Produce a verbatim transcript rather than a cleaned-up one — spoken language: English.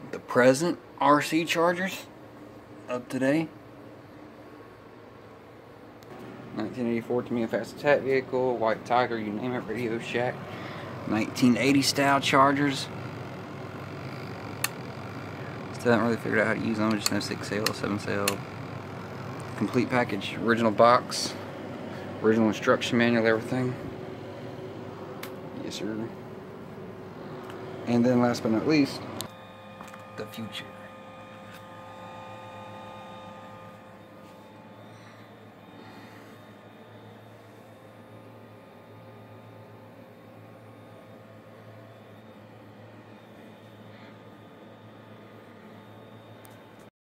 the present R C Chargers of today. nineteen eighty-four Tamiya Fast Attack vehicle, White Tiger, you name it, Radio Shack. nineteen eighty style Chargers. Still haven't really figured out how to use them. I just know six sail, seven sail. Complete package, original box, original instruction manual, everything. Yes, sir. And then last but not least, the future.